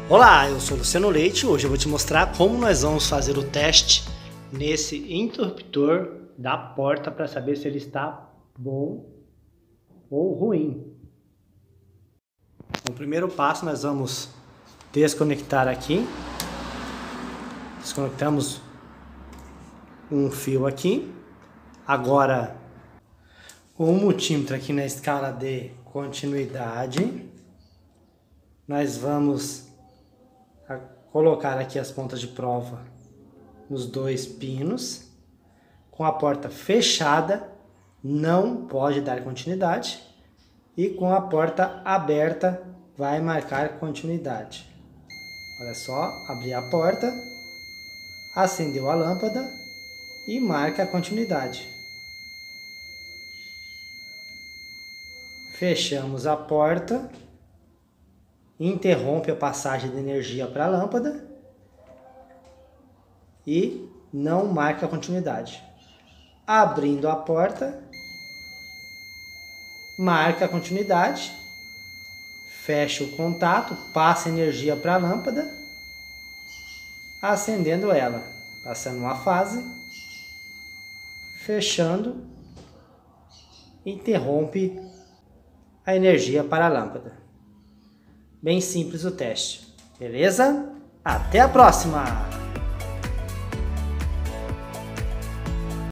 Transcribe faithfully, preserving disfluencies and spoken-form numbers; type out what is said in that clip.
Olá, eu sou Luciano Leite. Hoje eu vou te mostrar como nós vamos fazer o teste nesse interruptor da porta para saber se ele está bom ou ruim. No primeiro passo nós vamos desconectar aqui. Desconectamos um fio aqui. Agora com o multímetro aqui na escala de continuidade, nós vamos colocar aqui as pontas de prova nos dois pinos. Com a porta fechada, não pode dar continuidade. E com a porta aberta, vai marcar continuidade. Olha só, abrir a porta, acendeu a lâmpada e marca a continuidade. Fechamos a porta. Interrompe a passagem de energia para a lâmpada e não marca a continuidade. Abrindo a porta, marca a continuidade, fecha o contato, passa energia para a lâmpada, acendendo ela, passando uma fase, fechando, interrompe a energia para a lâmpada. Bem simples o teste, beleza? Até a próxima!